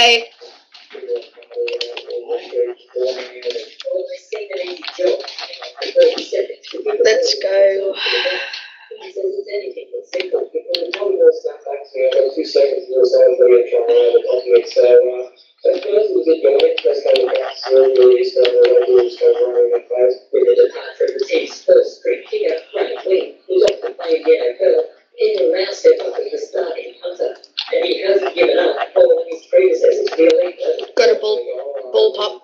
Okay. Let's go. Got a bull pup.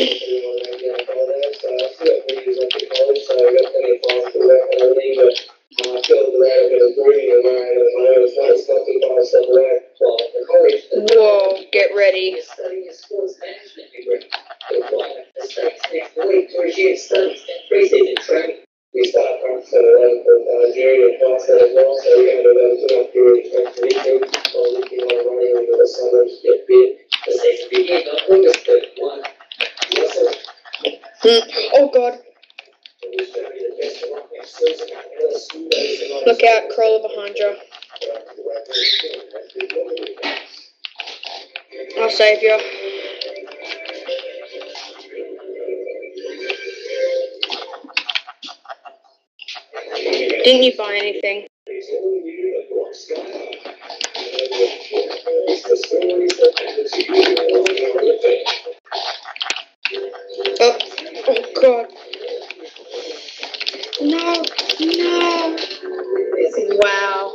Whoa, get ready. Oh god. Look out, crawler behind you. I'll save you. Didn't you buy anything? Oh, oh god. No, no. Wow.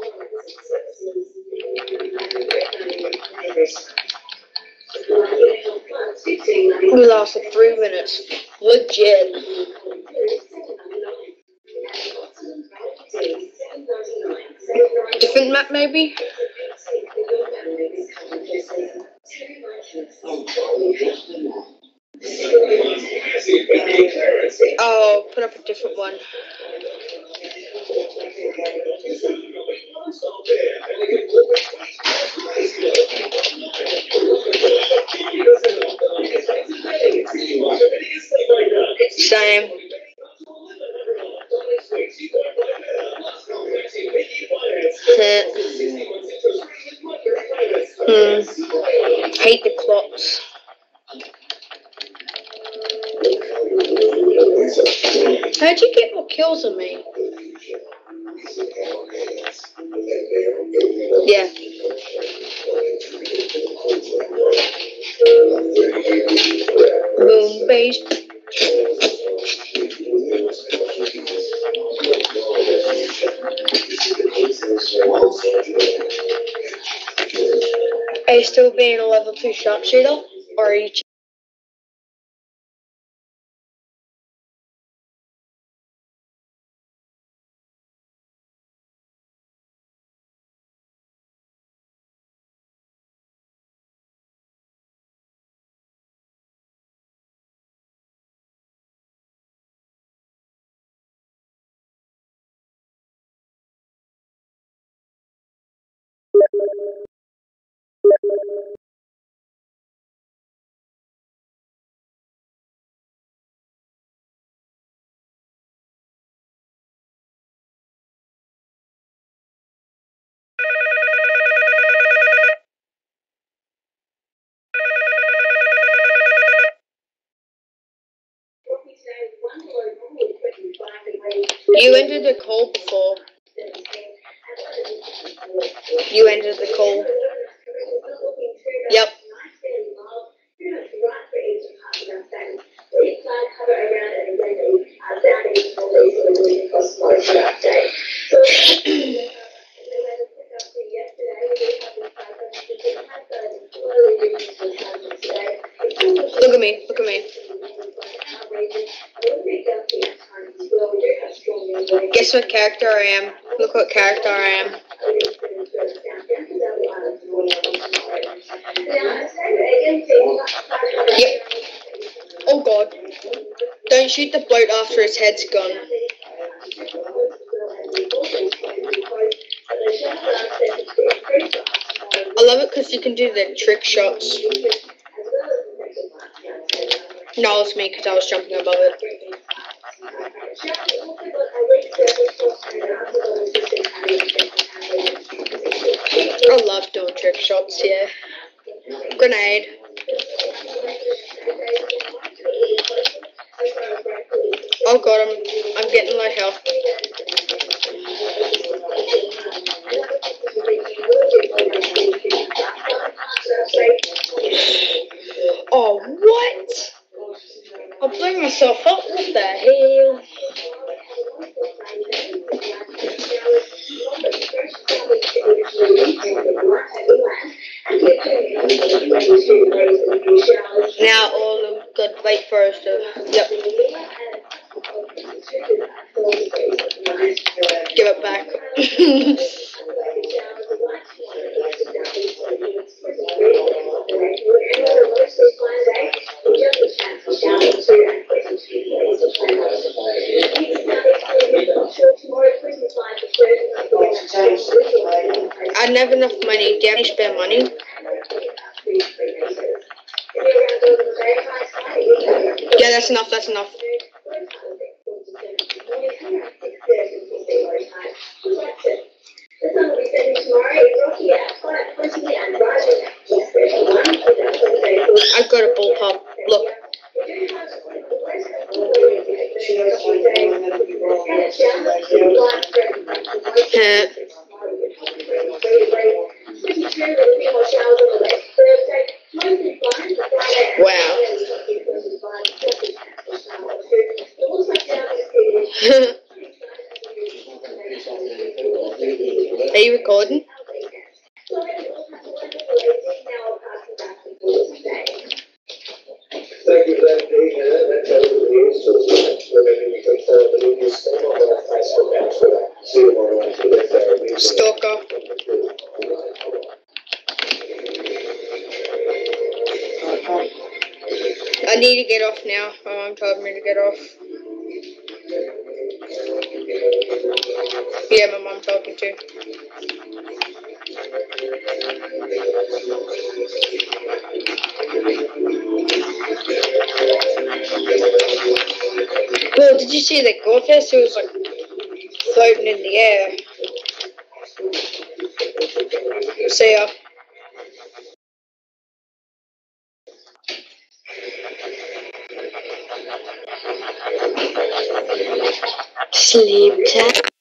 We lasted 3 minutes. Legit. Different map, maybe? Oh, put up a different one. Same. Hate the clocks. How'd you get more kills than me? Yeah. Boom, base. Are you still being a level 2 sharpshooter? Or are you... You ended the call before. You ended the call. Yep. Look at me, look at me. Guess what character I am? Look what character I am. Yep. Oh god. Don't shoot the bloat after his head's gone. I love it because you can do the trick shots. No, it's me because I was jumping above it. I love doing trick shots, yeah. Grenade. Oh god, I'm getting low health. Oh, what? I'll blow myself up. What the hell? Now all the good. Wait for us to. Yep. Give it back. I don't have enough money. Do you have any spare money? Yeah, that's enough. That's enough. I got a bullpup. Look. Wow. Are you recording? Stalker. I need to get off now. My mom told me to get off. Yeah, my mom told me to. Well, did you see the goldfish? It was like floating in the air. See ya. Sleep time.